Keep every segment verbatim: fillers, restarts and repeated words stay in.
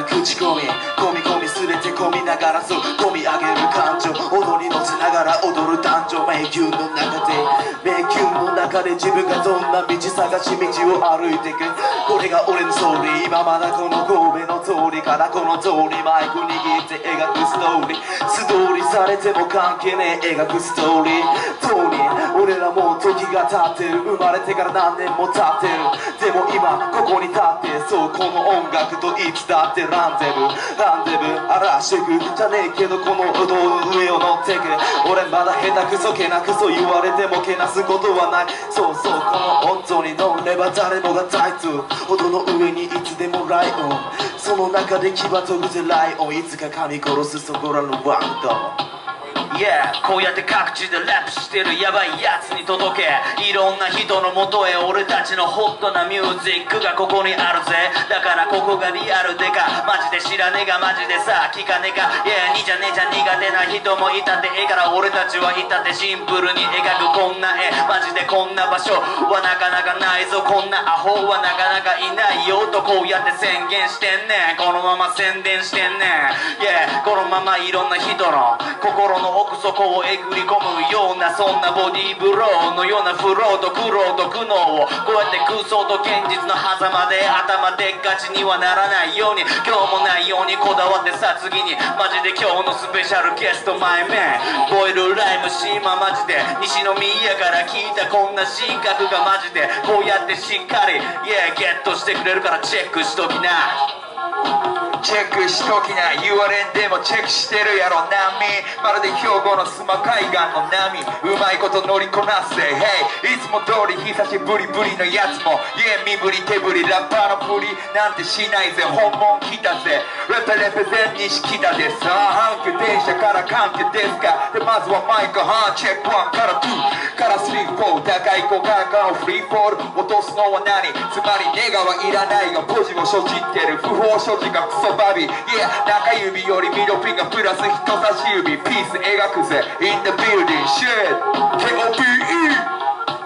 口コミ込み込み全て込みながらそう込み上げる感情踊り乗せながら踊る男女迷宮の中で迷宮の中で自分がどんな道探し道を歩いていくこれが俺のストーリー今まだこの神戸の通りからこの通りマイク握って描くストーリー素通りされても関係ねえ描くストーリー通り俺らもう時が経ってる生まれてから何年も経ってるでも今ここに立ってそうこの音楽といつだってランデブーランデブー荒らしてくじゃねえけどこの踊る上を乗ってく俺まだ下手くそけなくそ言われてもけなすことはないそうそうこの音に乗れば誰もがタイト音の上にいつでもライオンその中で牙研ぐぜライオンいつか噛み殺すそこらのワンドYeah こうやって各地でラップしてるヤバいやつに届けいろんな人のもとへ俺たちのホットなミュージックがここにあるぜだからここがリアルでかマジで知らねえがマジでさ聞かねえか Yeah にじゃねえじゃ苦手な人もいたってええから俺たちはいたってシンプルに描くこんな絵マジでこんな場所はなかなかないぞこんなアホはなかなかいないよとこうやって宣言してんねんこのまま宣伝してんねん Yeah このままいろんな人の心の奥底をえぐり込むようなそんなボディーブローのようなフローと苦労と苦悩をこうやって空想と現実の狭間で頭でっかちにはならないように今日もないようにこだわってさ次にマジで今日のスペシャルゲストマイメンボイルライムシーママジで西宮から聞いたこんな神格がマジでこうやってしっかり Yeah ゲットしてくれるからチェックしときなチェックしときな言われんでもチェックしてるやろ波まるで兵庫の須磨海岸の波うまいこと乗りこなすぜ Hey いつも通り久しぶりぶりのやつも Yeah 身振り手振りラッパーの振りなんてしないぜ本物来たぜレペレペ全西来たですさあ阪急電車から関係ですかでまずはマイクハンチェックワンからツーからスリーフォー高い子からからフリーフォール落とすのは何つまりネガはいらないがポジを所持ってる不法所持がクソバビ Yeah 中指よりミドフィンガープラス人差し指ピース描くぜ In the building shit ケーオーピー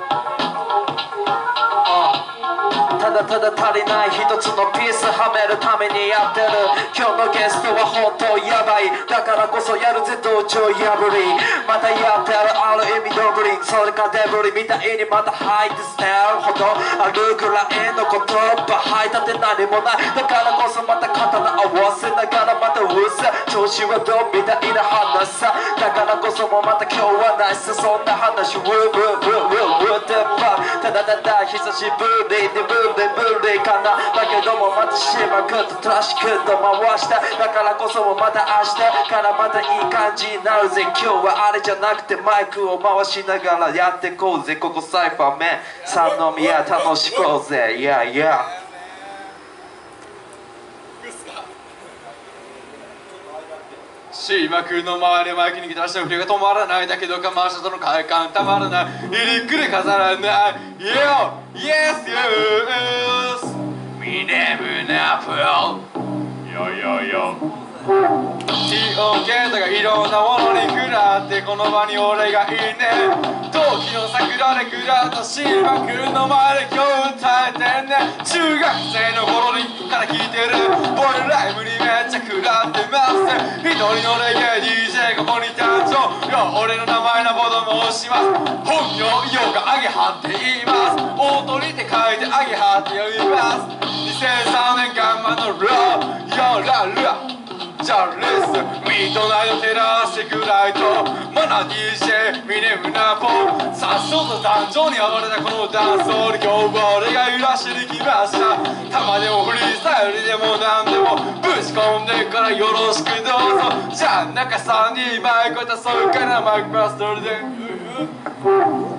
ただただ足りない一つのピースはめるためにやってる今日のゲストは本当やばいだからこそやるぜ道場破りまたやってるある意味ドブリンそれかデブリみたいにまた吐いて捨てるほどあるぐらいの言葉吐いたって何もないだからこそまた刀合わせながらまたうさ調子はどうみたいな話さだからこそもまた今日はないさそんな話ウーウーウーウーウーってばただただ久しぶりでブーでブリかなだけどもまたしまくとトラッシュクと回しただからこそもまた明日からまたいい感じになるぜ今日はあれじゃなくてマイクを回しながらやってこうぜここサイファーメン三宮楽しこうぜいやいや島君の周りマイクに来た人の振りが止まらないだけど我慢したとの快感たまらない入りくり飾らない Yo! Yes! Yes! ミネムナプロ Yo yo yo ティオンケータがいろんなものに食らってこの場に俺がいね陶器の桜で食らった島君の前で今日歌えてんね中学生の頃にから聞いてるボイルライブにめっちゃ食らってます一人のレゲエ ディージェー ここに誕生よ俺の名前のボド申します本名ヨガアゲハって言います大鳥って書いてアゲハって呼びますにせんさんねんガンマのラーヨララじゃあレッスンミートナイト照らしてくらいとマナ ディージェー ミネムナポンさっそうと壇上に暴れたこのダンスホール今日は俺が揺らしに来ましたたまでもフリースタイルでも何でもぶち込んでからよろしくどうぞじゃあ中さんにマイク渡そうからマイクマスターで